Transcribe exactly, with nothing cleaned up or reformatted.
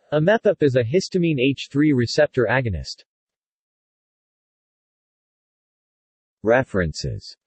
Immepip is a histamine H three receptor agonist. References